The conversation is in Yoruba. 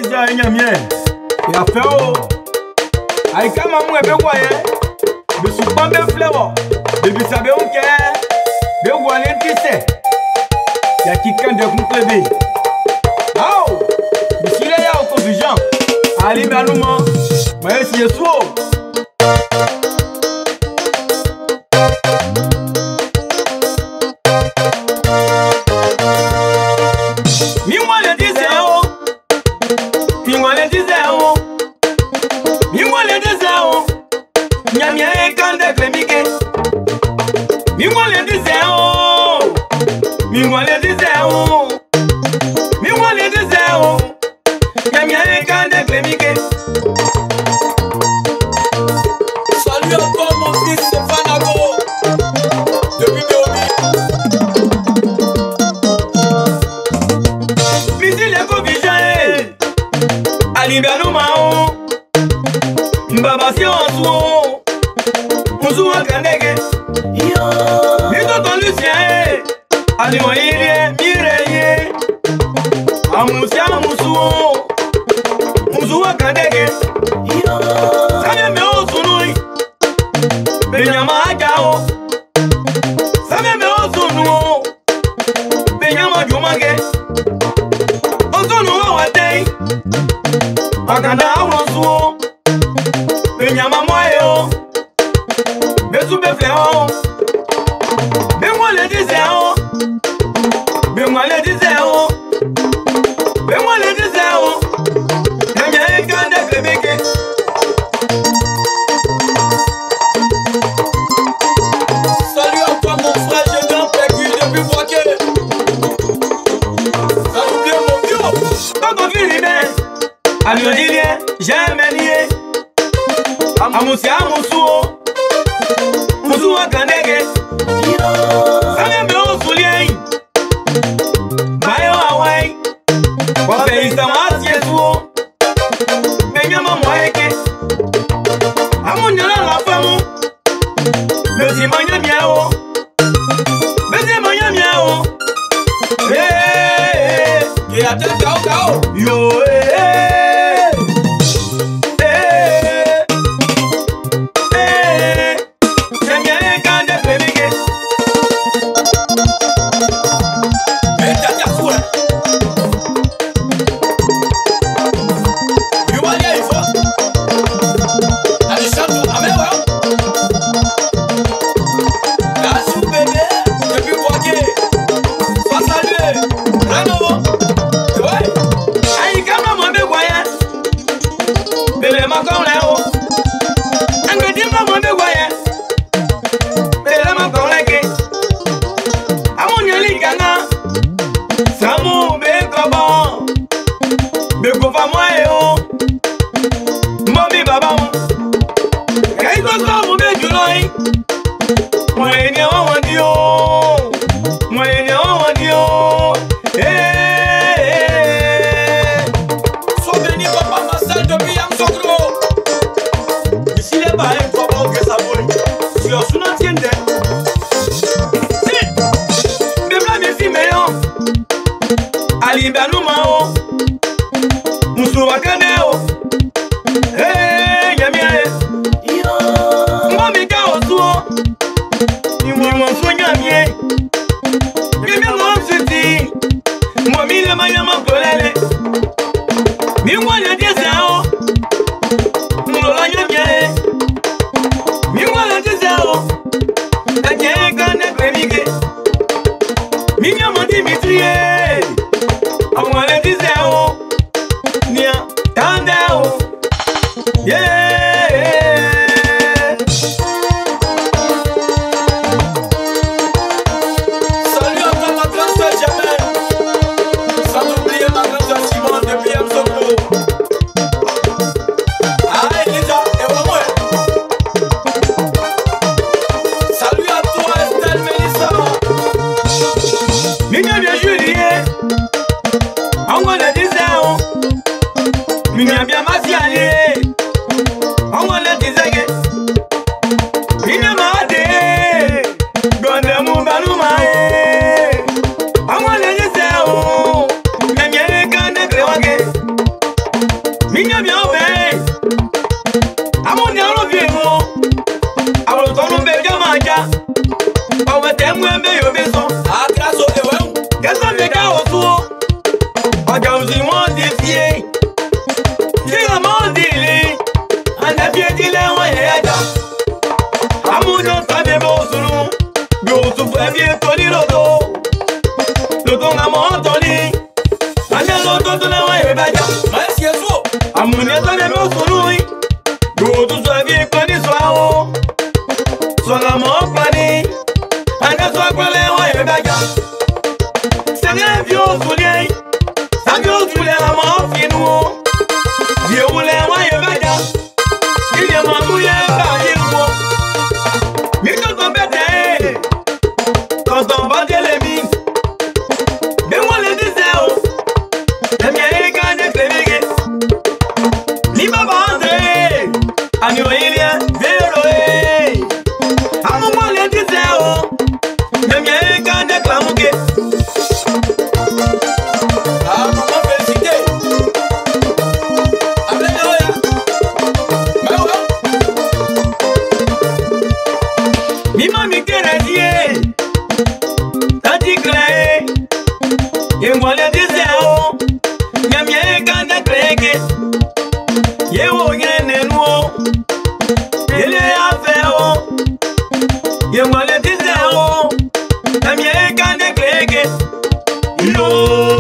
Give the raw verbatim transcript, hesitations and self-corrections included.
Isa enyamie. Ya feo. Ai kama mu ebe kwa ye. Be su pambe flavor. Be bisabe unke. Be wale ntise. Ya kikande kumplebe. Ao. Bisile ya opposition. Ali banuma. Mais si yeso. Salut à toi mon fils Fanago. Depuis Béobi. Misi le kovijae. Alibiano mao. Mbaba si onsuo. Onsuo kandege. Mito ton Lucien. Alimo irie mireye. Amusia musuo. Onsuo kandege. Sabe me osunui. Benyama ajao. Sabe me osunu. Benyama jumage. Osunu wawatei. Akanda awonsuo. Benyama moyo. Besu befleo. Bemwale dizeo. Bemwale dizeo. Bemwale dizeo. Nyanya ekande klemeke. Salut à toi mon frère Gédon Pégu depuis Boaké. T'as oublié mon vieux. Quand on finit bien, à lui dire, j'aime nier. Amusia musuo. Musuo kandege. Sane me osulien. Bayo awai. Wape isa masiesuo. Benyama moeke. Amunyala la famu. Besi manya miao. Besi manya miao. Eh. Et à tête cao cao. Yo eh. Eh. Eh. J'aime kande pemike. Et t'as ta fou hein. You want y faut. Allez chante à mes ouais. La sou bébé depuis Boaké. Sois salué. Renouveau. Ouais. Aïe kama mwambe kwaya. Bele makole o. Angwe dimba mwambe kwaya. Bele makole ke. Amunyali kanga. Samu bekobo. Bekofa mwae o. Mbomi baba mo. Kaiko samu bejuloi. Mwenye wawandi o. Mwenye wawandi o. Eh. Sois béni papa Marcel depuis Yamsokro. Ici les barres, il faut pas que ça brûle. Si on s'en tient d'elle. Si. Même la merci, mais on. Ali Banumao. Moussouba Kaneo. Hey, Yamie. Mwamika Osuo. Ni mwanso Yamie. Yamie Mwansuti. Mwamile Mayama Kolele. Mi mwana Diesao. Mlola Yamie. Mi mwana Diesao. Ake kane pemike. Mi nyama Dimitrie. Amwana Diesao. Nia Tandao. Yeah. Salut à toi ma grande soeur Jamel. Sans oublier ma grande soeur Simone depuis Yamsokro. Ah Elisa, et vraiment. Salut à toi Estelle Mélissa. Mi nyama Julien. me yo maison. Ah, grâce au déweu. Qu'est-ce que me gars au tour? Aujourd'hui, mon défié. C'est la mon délai. On a bien dit les moyens. Amoudon, ça me beau sous nous. Go souffre bien, Tony Lodo. Lodo, on a mon Tony. On a l'autre de la moyenne. Merci à vous. Amoudon, ça me beau sous nous. Go tout soit bien, Tony soit. Soit la mon Tony. On a soit quoi les moyens. C'est un vieux soulier. Ça vieux soulier la mort finou. Dieu voulait moyen baga. Il y a mon mouillé par les mais quand on bête, quand on bat les mines, mais moi les déserts, les miens et quand les clémiques, ni ma bande, à nous il y a véloé. À mon moment les déserts, les miens et quand les clamouqués. Ah, maman, félicité. Mima mi kerezie, tati kreye, ye mwale dizeo, nyamye kanda kreke, ye wo yene nuo, yele afeo, ye mwale dizeo, nyamye kanda kreke, yo.